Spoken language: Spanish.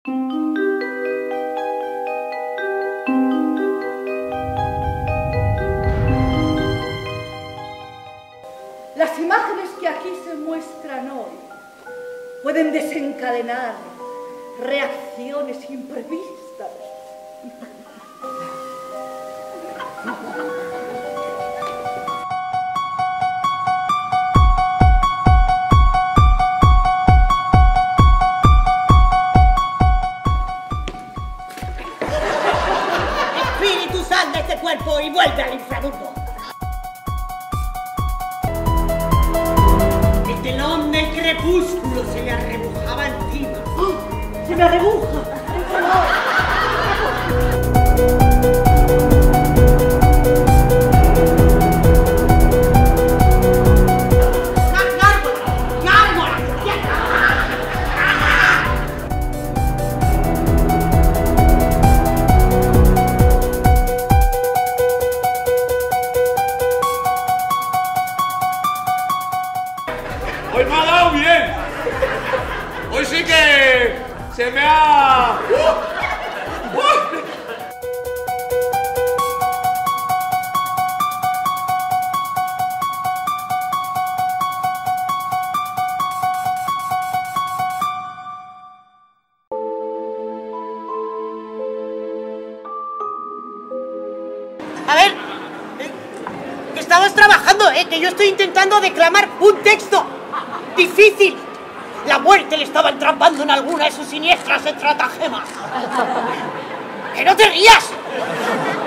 Las imágenes que aquí se muestran hoy pueden desencadenar reacciones imprevistas. Espíritu, sal de este cuerpo y vuelve al inframundo. El telón del crepúsculo se le arrebujaba encima. ¡Oh! ¡Se me arrebuja! Hoy me ha dado bien. Hoy sí que se me ha... A ver, que estamos trabajando, que yo estoy intentando declamar un texto difícil. La muerte le estaba entrampando en alguna de sus siniestras estratagemas. ¡Que no te rías!